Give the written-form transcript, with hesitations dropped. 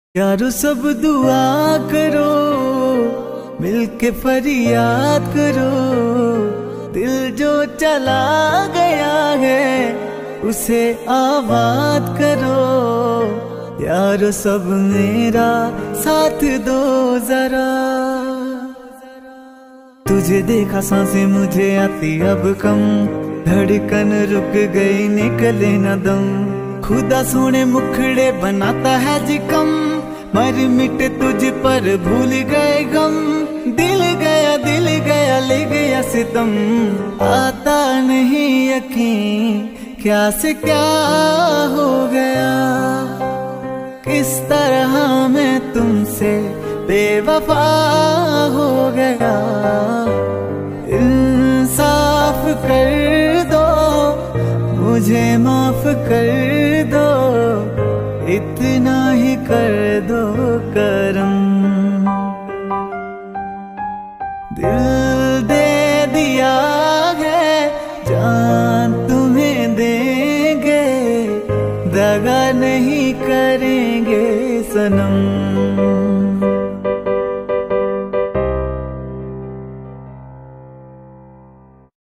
यारो सब दुआ करो, मिलके फरियाद करो। दिल जो चला गया है उसे आबाद करो। यारो सब मेरा साथ दो जरा। तुझे देखा सांसें मुझे आती अब कम, धड़कन रुक गई निकले न दम। खुदा सोने मुखड़े बनाता है जिकम, मर मिट तुझ पर भूल गए गम। दिल गया ले गया सितम, आता नहीं यकीन क्या से क्या हो गया। किस तरह मैं तुमसे बेवफा हो गया। इंसाफ कर दो, मुझे माफ कर दो, इतना ही कर दो करम। दिल दे दिया है, जान तुम्हें देंगे, दगा नहीं करेंगे सनम।